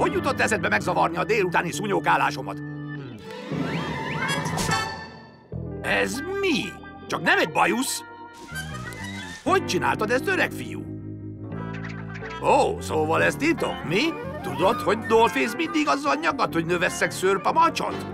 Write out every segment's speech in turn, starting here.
Hogy jutott eszedbe megzavarni a délutáni szúnyókálásomat? Ez mi? Csak nem egy bajusz? Hogy csináltad ezt, öreg fiú? Ó, szóval ez titok, mi? Tudod, hogy Dollface mindig azzal nyaggat, hogy növesszek szőrpamacsot?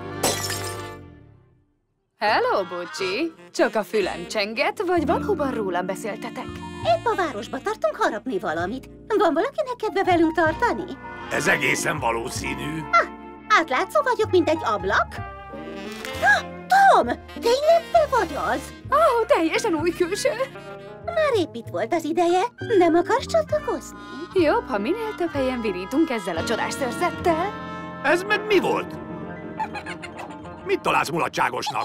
Hello, Bucsi! Csak a fülem csengett, vagy valóban rólam beszéltetek? Épp a városba tartunk harapni valamit. Van valakinek kedve velünk tartani? Ez egészen valószínű. Átlátszó vagyok, mint egy ablak? Tom! Tényleg te vagy az? Ó, teljesen új külső! Már épp itt volt az ideje. Nem akarsz csatlakozni? Jobb, ha minél több helyen virítunk ezzel a csodás szőrzettel. Ez meg mi volt? Mit találsz mulatságosnak?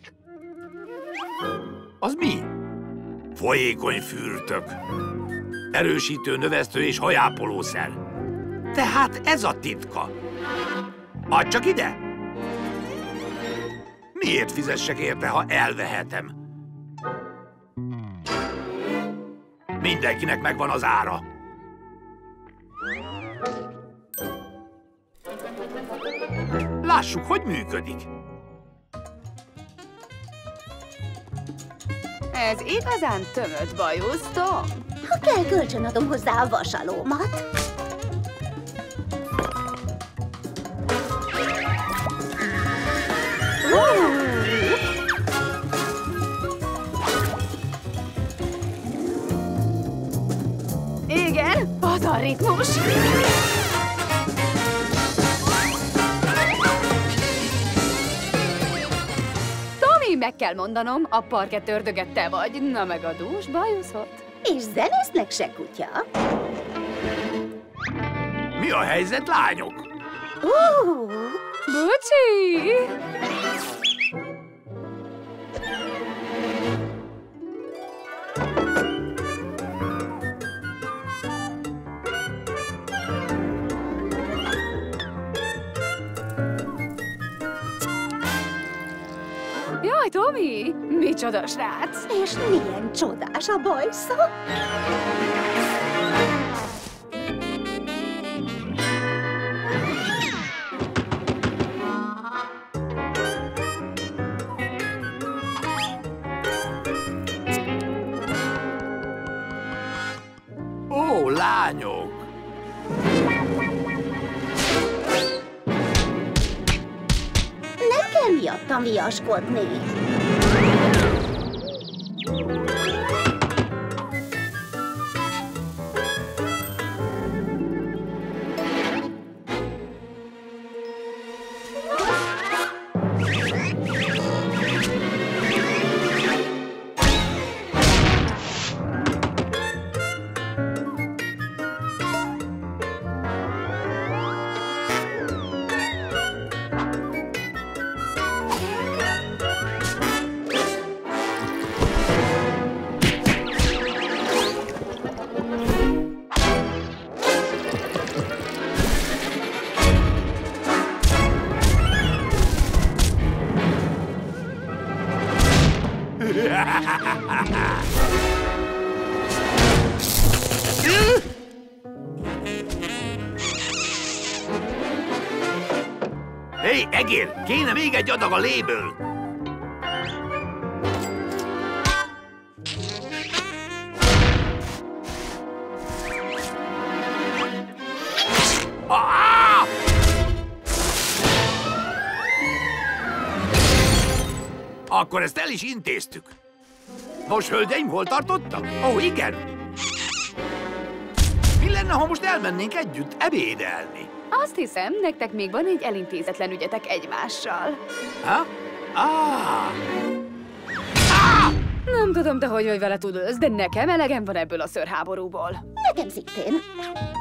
Az mi? Folyékony fürtök. Erősítő, növesztő és hajápolószer. Tehát ez a titka. Add csak ide! Miért fizessek érte, ha elvehetem? Mindenkinek megvan az ára. Lássuk, hogy működik. Ez igazán tömött bajusz, Tom. Ha kell, kölcsönadom hozzá a vasalómat. Igen, az a ritmus. Tomi, meg kell mondanom, a parkett ördögette vagy, na meg a dús bajuszot. És zenésznek se kutya. Mi a helyzet, lányok? Bucsi! Jaj, Tomi! Micsoda srác! És milyen csodás a bajsza. Ó, lányok! Nem kell miattam viaskodni. Hé, egér! Kéne még egy adag a léből! Akkor ezt el is intéztük. Nos, hölgyeim, hol tartottak? Ó, igen. Mi lenne, ha most elmennénk együtt ebédelni? Azt hiszem, nektek még van egy elintézetlen ügyetek egymással. Ha? Nem tudom, te hogy vagy vele tudod, de nekem elegem van ebből a szőrháborúból. Nekem szintén.